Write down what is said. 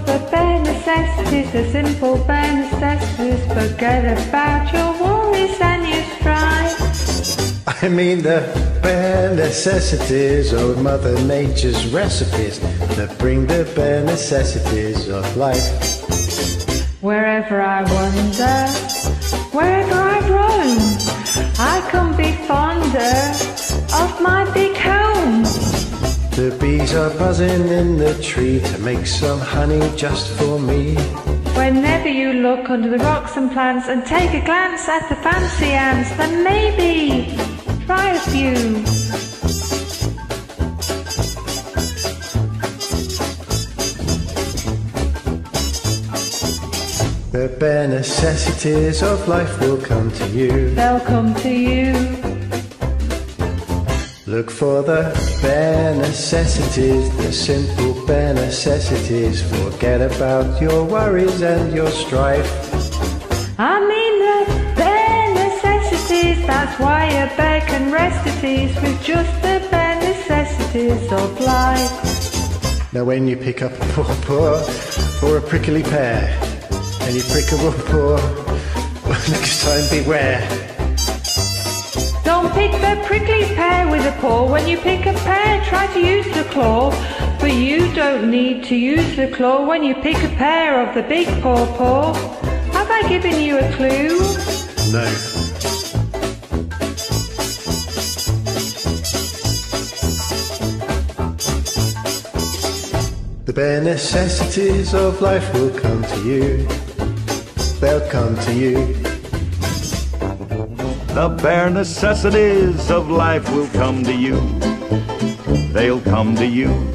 the bare necessities, the simple bare necessities. Forget about your worries and your strife. I mean the bare necessities of Mother Nature's recipes that bring the bare necessities of life. Wherever I wander, wherever I roam, I can't be fonder of my big home. The bees are buzzing in the tree to make some honey just for me. Whenever you look under the rocks and plants and take a glance at the fancy ants, then maybe try a few. The bare necessities of life will come to you. They'll come to you. Look for the bare necessities, the simple bare necessities. Forget about your worries and your strife. I mean the bare necessities, that's why a bear can rest at ease with just the bare necessities of life. Now when you pick up a pawpaw or a prickly pear, and you prick a paw, next time beware. Don't pick the prickly pear with a paw. When you pick a pear, try to use the claw. But you don't need to use the claw when you pick a pear of the big pawpaw. Have I given you a clue? No. The bare necessities of life will come to you. They'll come to you. The bare necessities of life will come to you. They'll come to you.